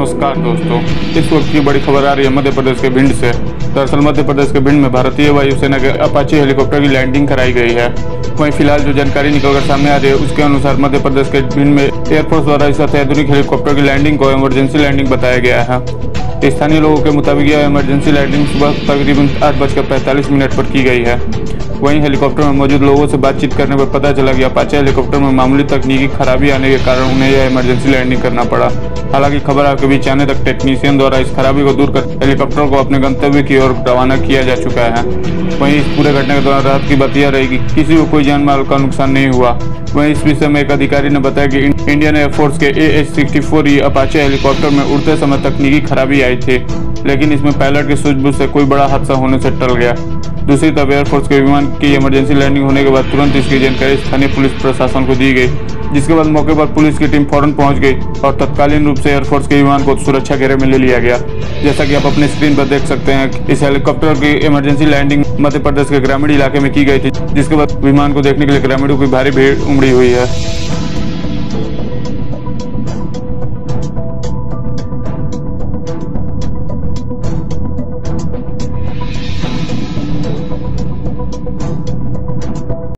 नमस्कार दोस्तों, इस वक्त की बड़ी खबर आ रही है मध्य प्रदेश के भिंड से। दरअसल मध्य प्रदेश के भिंड में भारतीय वायुसेना के अपाचे हेलीकॉप्टर की लैंडिंग कराई गई है। वहीं फिलहाल जो जानकारी निकलकर सामने आ रही है उसके अनुसार मध्य प्रदेश के भिंड में एयरफोर्स द्वारा इस अत्याधुनिक हेलीकॉप्टर की लैंडिंग को इमरजेंसी लैंडिंग बताया गया है। स्थानीय लोगों के मुताबिक यह इमरजेंसी लैंडिंग सुबह तकरीबन 8:45 पर की गई है। वहीं हेलीकॉप्टर में मौजूद लोगों से बातचीत करने पर पता चला कि अपाचे हेलीकॉप्टर में मामूली तकनीकी खराबी आने के कारण उन्हें यह इमरजेंसी लैंडिंग करना पड़ा। हालांकि खबर आने के बीच आने तक टेक्नीशियन द्वारा इस खराबी को दूर कर हेलीकॉप्टर को अपने गंतव्य की ओर रवाना किया जा चुका है। वहीं इस पूरे घटना के दौरान राहत की बात यह रही कि किसी को कोई जान माल का नुकसान नहीं हुआ। वहीं इस विषय में एक अधिकारी ने बताया कि इंडियन एयरफोर्स के AH-64 अपाचे हेलीकॉप्टर में उड़ते समय तकनीकी खराबी आई थी, लेकिन इसमें पायलट की सूझबूझ से कोई बड़ा हादसा होने से टल गया। दूसरी तरफ एयरफोर्स के विमान की इमरजेंसी लैंडिंग होने के बाद तुरंत इसकी जानकारी स्थानीय पुलिस प्रशासन को दी गई, जिसके बाद मौके पर पुलिस की टीम फौरन पहुंच गई और तत्कालीन रूप से एयरफोर्स के विमान को सुरक्षा घेरे में ले लिया गया। जैसा कि आप अपने स्क्रीन पर देख सकते हैं, इस हेलीकॉप्टर की इमरजेंसी लैंडिंग मध्य प्रदेश के ग्रामीण इलाके में की गई थी, जिसके बाद विमान को देखने के लिए ग्रामीणों की भारी भीड़ उमड़ी हुई है।